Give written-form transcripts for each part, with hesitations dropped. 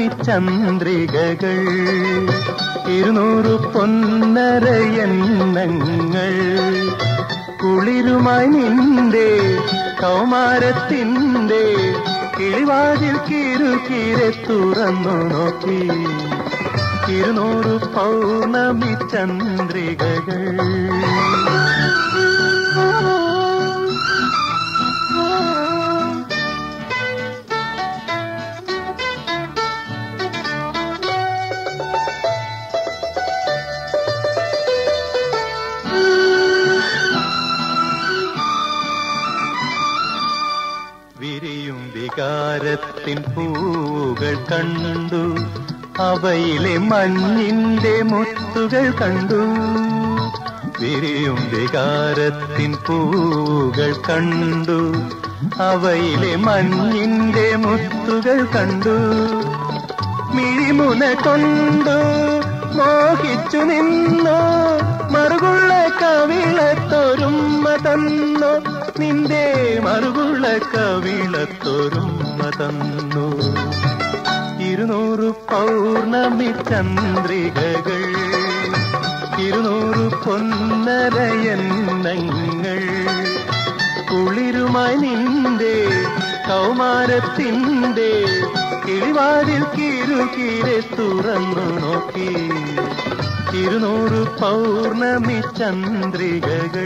പൗർണമി ചന്ദ്രികകൾ, 200 പൊന്നര എണ്ണങ്ങൾ. കുളിരുമായി നിന്റെ കൗമാരത്തിൻ്റെ കിളിവാതിൽ കിരുകിരെ തുറന്നു നോക്കി, 200 പൗർണമി ചന്ദ്രികകൾ. വിരിയും വികാരത്തിൻ പൂവുകൾ കണ്ടു, അവയിലെ മഞ്ഞിന്റെ മുത്തുകൾ കണ്ടു. വിരിയും വികാരത്തിൻ പൂവുകൾ കണ്ടു, അവയിലെ മഞ്ഞിന്റെ മുത്തുകൾ കണ്ടു. മിഴിമുന കൊണ്ടു മോഹിച്ചു നിന്നു, മറുകുള്ള കവിളത്തൊരുമ്മ തന്നു, നിന്റെ മറുകുള്ള കവിളത്തൊരുമ്മ തന്നു. 200 പൗർണമി ചന്ദ്രികകൾ, 200 പൊന്നര എണ്ണങ്ങൾ. കുളിരുമായി നിന്റെ കൗമാരത്തിൻ്റെ കിളിവാതിൽ കിരുകിരെ തുറന്നു നോക്കി, 200 പൗർണമി ചന്ദ്രികകൾ.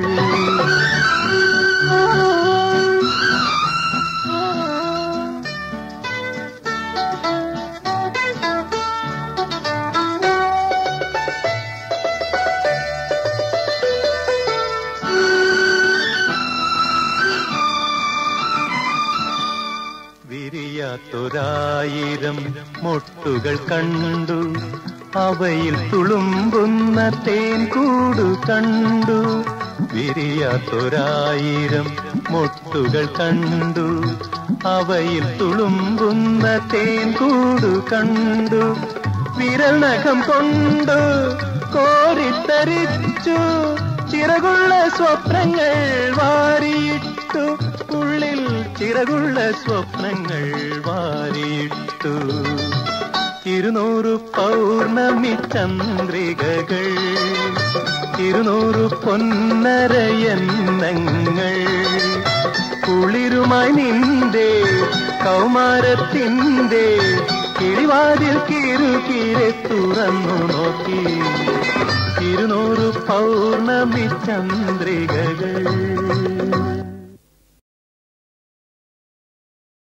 വിരിയാത്തൊരായിരം മൊട്ടുകൾ കണ്ടു, അവയിൽ തുളുമ്പുന്ന തേൻകൂട് കണ്ടു. വിരിയാത്തൊരായിരം മൊട്ടുകൾ കണ്ടു, അവയിൽ തുളുമ്പുന്ന തേൻകൂട് കണ്ടു. വിരൽ നഖം കൊണ്ടു കോരിത്തരിച്ചു, ചിറകുള്ള സ്വപ്നങ്ങൾ വാരിയിട്ടു, ഉള്ളിൽ ചിറകുള്ള സ്വപ്നങ്ങൾ വാരിയിട്ടു. 200 പൗർണമി ചന്ദ്രികകൾ, 200 പൊന്നര എണ്ണങ്ങൾ. കുളിരുമായി നിന്റെ കൗമാരത്തിൻ്റെ കിളിവാതിൽ കിരുകിരെ തുറന്നു നോക്കി, 200 പൗർണമി ചന്ദ്രികകൾ.